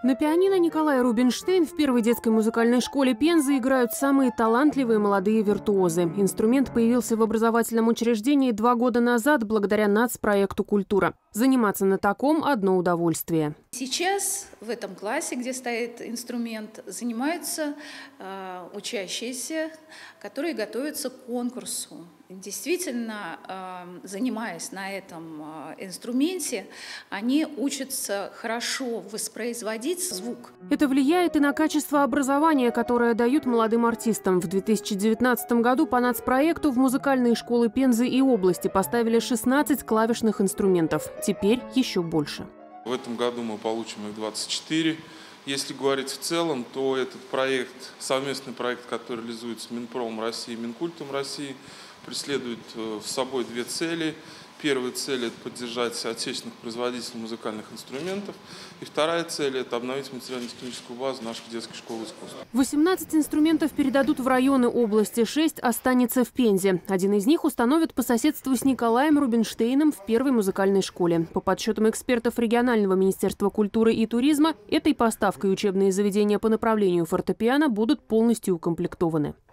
На пианино Николай Рубинштейн в первой детской музыкальной школе Пензы играют самые талантливые молодые виртуозы. Инструмент появился в образовательном учреждении 2 года назад благодаря нацпроекту «Культура». Заниматься на таком – одно удовольствие. Сейчас в этом классе, где стоит инструмент, занимаются учащиеся, которые готовятся к конкурсу. Действительно, занимаясь на этом инструменте, они учатся хорошо воспроизводить звук. Это влияет и на качество образования, которое дают молодым артистам. В 2019 году по нацпроекту в музыкальные школы Пензы и области поставили 16 клавишных инструментов. Теперь еще больше. В этом году мы получим их 24. Если говорить в целом, то этот проект, совместный проект, который реализуется Минпромом России и Минкультом России, преследует в собой 2 цели. Первая цель – это поддержать отечественных производителей музыкальных инструментов. И вторая цель – это обновить материально-техническую базу наших детских школ искусств. 18 инструментов передадут в районы области, 6 останется в Пензе. Один из них установят по соседству с Николаем Рубинштейном в первой музыкальной школе. По подсчетам экспертов регионального министерства культуры и туризма, этой поставкой учебные заведения по направлению фортепиано будут полностью укомплектованы.